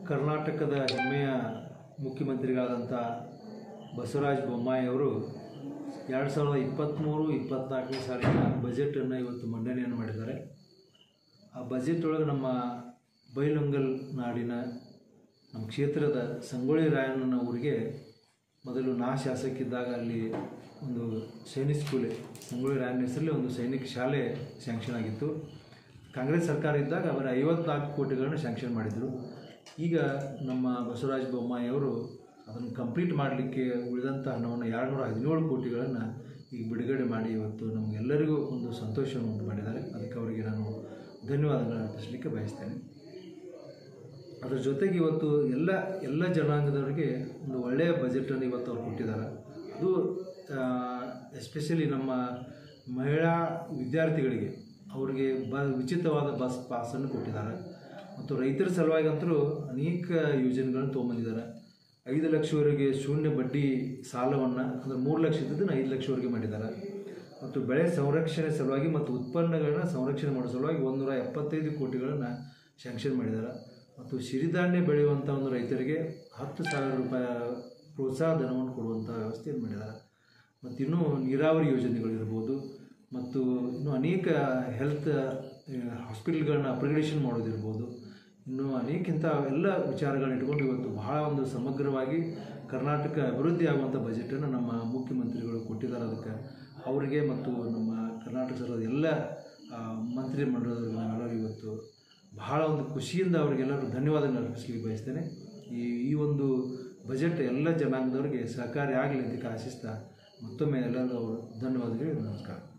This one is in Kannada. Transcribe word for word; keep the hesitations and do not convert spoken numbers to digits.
ಕರ್ನಾಟಕದ ಹೆಮ್ಮೆಯ ಮುಖ್ಯಮಂತ್ರಿಗಳಾದಂಥ ಬಸವರಾಜ ಬೊಮ್ಮಾಯಿ ಅವರು ಎರಡು ಸಾವಿರದ ಇಪ್ಪತ್ತ್ಮೂರು ಇಪ್ಪತ್ತ್ನಾಲ್ಕನೇ ಸಾಲಿನ ಬಜೆಟನ್ನು ಇವತ್ತು ಮಂಡನೆಯನ್ನು ಮಾಡಿದ್ದಾರೆ. ಆ ಬಜೆಟ್ ಒಳಗೆ ನಮ್ಮ ಬೈಲಹೊಂಗಲ ನಾಡಿನ ನಮ್ಮ ಕ್ಷೇತ್ರದ ಸಂಗೊಳ್ಳಿ ರಾಯಣ್ಣನ ಊರಿಗೆ ಮೊದಲು ನಾ ಶಾಸಕಿದ್ದಾಗ ಅಲ್ಲಿ ಒಂದು ಸೈನಿಕ್ ಸ್ಕೂಲ್, ಸಂಗೊಳ್ಳಿ ರಾಯಣ್ಣ ಹೆಸರಲ್ಲಿ ಒಂದು ಸೈನಿಕ ಶಾಲೆ ಸ್ಯಾಂಕ್ಷನ್ ಆಗಿತ್ತು. ಕಾಂಗ್ರೆಸ್ ಸರ್ಕಾರ ಇದ್ದಾಗ ಅವರ ಐವತ್ನಾಲ್ಕು ಕೋಟಿಗಳನ್ನು ಸ್ಯಾಂಕ್ಷನ್ ಮಾಡಿದರು. ಈಗ ನಮ್ಮ ಬಸವರಾಜ ಬೊಮ್ಮಾಯಿ ಅವರು ಅದನ್ನು ಕಂಪ್ಲೀಟ್ ಮಾಡಲಿಕ್ಕೆ ಉಳಿದಂಥ ಹಣವನ್ನು ಎರಡು ನೂರ ಹದಿನೇಳು ಕೋಟಿಗಳನ್ನು ಈಗ ಬಿಡುಗಡೆ ಮಾಡಿ ಇವತ್ತು ನಮಗೆಲ್ಲರಿಗೂ ಒಂದು ಸಂತೋಷವನ್ನು ಉಂಟು ಮಾಡಿದ್ದಾರೆ. ಅದಕ್ಕೆ ಅವರಿಗೆ ನಾನು ಧನ್ಯವಾದಗಳನ್ನು ಅರ್ಪಿಸಲಿಕ್ಕೆ ಬಯಸ್ತೇನೆ. ಅದರ ಜೊತೆಗೆ ಇವತ್ತು ಎಲ್ಲ ಎಲ್ಲ ಜನಾಂಗದವರಿಗೆ ಒಂದು ಒಳ್ಳೆಯ ಬಜೆಟನ್ನು ಇವತ್ತು ಅವ್ರು ಕೊಟ್ಟಿದ್ದಾರೆ. ಅದು ಎಸ್ಪೆಷಲಿ ನಮ್ಮ ಮಹಿಳಾ ವಿದ್ಯಾರ್ಥಿಗಳಿಗೆ ಅವರಿಗೆ ಬ ಉಚಿತವಾದ ಬಸ್ ಪಾಸನ್ನು ಕೊಟ್ಟಿದ್ದಾರೆ. ಮತ್ತು ರೈತರ ಸಲುವಾಗಿ ಅಂತೂ ಅನೇಕ ಯೋಜನೆಗಳನ್ನು ತೊಗೊಂಬಂದಿದ್ದಾರೆ. ಐದು ಲಕ್ಷವರೆಗೆ ಶೂನ್ಯ ಬಡ್ಡಿ ಸಾಲವನ್ನು ಅಂದರೆ ಮೂರು ಲಕ್ಷ ಇದ್ದದನ್ನು ಐದು ಲಕ್ಷವರೆಗೆ ಮಾಡಿದ್ದಾರೆ. ಮತ್ತು ಬೆಳೆ ಸಂರಕ್ಷಣೆ ಸಲುವಾಗಿ ಮತ್ತು ಉತ್ಪನ್ನಗಳನ್ನ ಸಂರಕ್ಷಣೆ ಮಾಡೋ ಸಲುವಾಗಿ ಒಂದು ನೂರ ಎಪ್ಪತ್ತೈದು ಕೋಟಿಗಳನ್ನು ಸ್ಯಾಂಕ್ಷನ್ ಮಾಡಿದ್ದಾರೆ. ಮತ್ತು ಸಿರಿಧಾನ್ಯ ಬೆಳೆಯುವಂಥ ಒಂದು ರೈತರಿಗೆ ಹತ್ತು ಸಾವಿರ ರೂಪಾಯಿ ಪ್ರೋತ್ಸಾಹ ಧನವನ್ನು ಕೊಡುವಂಥ ವ್ಯವಸ್ಥೆಯನ್ನು ಮಾಡಿದ್ದಾರೆ. ಮತ್ತು ಇನ್ನೂ ನೀರಾವರಿ ಯೋಜನೆಗಳಿರ್ಬೋದು ಮತ್ತು ಇನ್ನೂ ಅನೇಕ ಹೆಲ್ತ್ ಹಾಸ್ಪಿಟಲ್ಗಳನ್ನ ಅಪ್ಗ್ರೇಡೇಷನ್ ಮಾಡೋದಿರ್ಬೋದು, ಇನ್ನೂ ಅನೇಕಿಂತ ಎಲ್ಲ ವಿಚಾರಗಳನ್ನ ಇಟ್ಕೊಂಡು ಇವತ್ತು ಬಹಳ ಒಂದು ಸಮಗ್ರವಾಗಿ ಕರ್ನಾಟಕ ಅಭಿವೃದ್ಧಿ ಆಗುವಂಥ ಬಜೆಟನ್ನು ನಮ್ಮ ಮುಖ್ಯಮಂತ್ರಿಗಳು ಕೊಟ್ಟಿದ್ದಾರೆ. ಅದಕ್ಕೆ ಅವರಿಗೆ ಮತ್ತು ನಮ್ಮ ಕರ್ನಾಟಕ ಸರ್ಕಾರದ ಎಲ್ಲ ಮಂತ್ರಿ ಮಂಡಲದವರಿಗೆ ನಾವೆಲ್ಲರೂ ಇವತ್ತು ಬಹಳ ಒಂದು ಖುಷಿಯಿಂದ ಅವರಿಗೆಲ್ಲರೂ ಧನ್ಯವಾದಗಳನ್ನು ಅರ್ಪಿಸಲಿಕ್ಕೆ ಬಯಸ್ತೇನೆ. ಈ ಈ ಒಂದು ಬಜೆಟ್ ಎಲ್ಲ ಜನಾಂಗದವರಿಗೆ ಸಹಕಾರಿ ಆಗಲಿ ಅಂತ ಆಶಿಸ್ತಾ ಮತ್ತೊಮ್ಮೆ ಎಲ್ಲರಿಗೂ ಅವರು ಧನ್ಯವಾದಗಳು. ನಮಸ್ಕಾರ.